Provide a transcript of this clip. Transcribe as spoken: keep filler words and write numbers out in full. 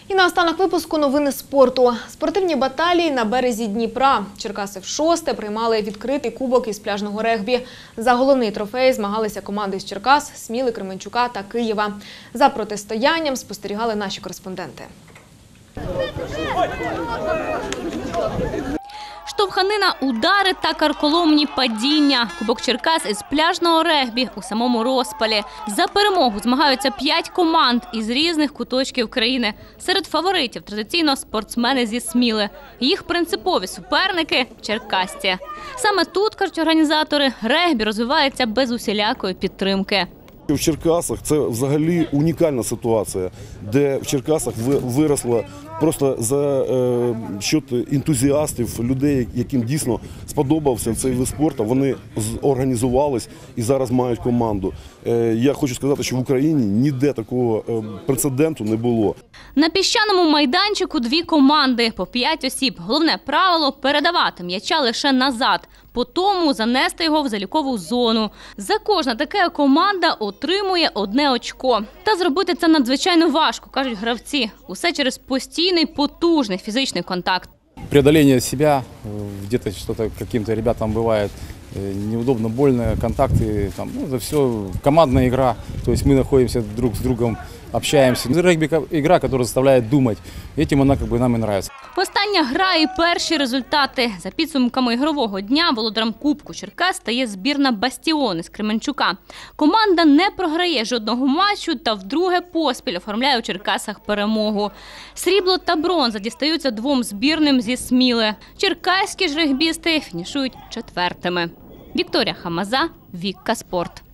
І наостанок випуску новини спорту. Спортивні баталії на березі Дніпра. Черкаси вшосте приймали відкритий кубок із пляжного регбі. За головний трофей змагалися команди з Черкас, Сміли, Кременчука та Києва. За протистоянням спостерігали наші кореспонденти. Штовханина, удари та карколомні падіння. Кубок Черкас із пляжного регбі у самому розпалі. За перемогу змагаються п'ять команд із різних куточків країни. Серед фаворитів традиційно спортсмени зі Сміли. Їх принципові суперники – черкасці. Саме тут, кажуть організатори, регбі розвивається без усілякої підтримки. В Черкасах це взагалі унікальна ситуація, де в Черкасах виросла просто за е, счет ентузіастів, людей, яким дійсно сподобався цей вид спорту. Вони організувались і зараз мають команду. Е, я хочу сказати, що в Україні ніде такого е, прецеденту не було. На піщаному майданчику дві команди, по п'ять осіб. Головне правило – передавати м'яча лише назад, по тому занести його в залікову зону. За кожна така команда отримує одне очко. Та зробити це надзвичайно важко, кажуть гравці. Усе через постійний потужний фізичний контакт. Преодоление себя, где-то что-то каким-то ребятам бывает неудобно, больно, контакты, там, ну, это все командная игра, то есть мы находимся друг с другом, общаемся. Регби – игра, которая заставляет думать, этим она как бы нам и нравится. Остання гра і перші результати. За підсумками ігрового дня володарем Кубку Черкас стає збірна «Бастіони» з Кременчука. Команда не програє жодного матчу та вдруге поспіль оформляє у Черкасах перемогу. Срібло та бронза дістаються двом збірним зі Сміли. Черкаські ж регбісти фінішують четвертими. Вікторія Хамаза, Вікка Спорт.